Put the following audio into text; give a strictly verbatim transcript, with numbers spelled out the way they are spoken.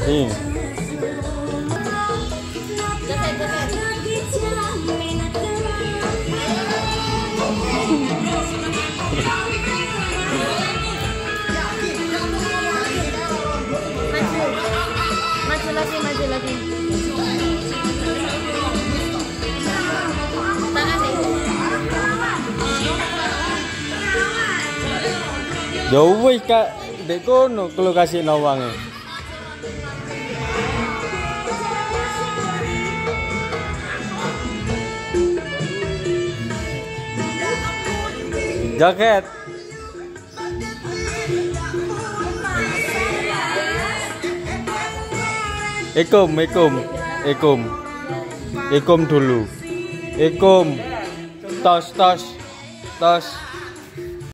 Nih. Maju lagi, maju lagi. Tangan deh. Yo wis Kak, dek kono kalau kasih nawangnya. Jaket. Ekom, ekom, ekom, ekom dulu. Ekom, tos, tos, tos.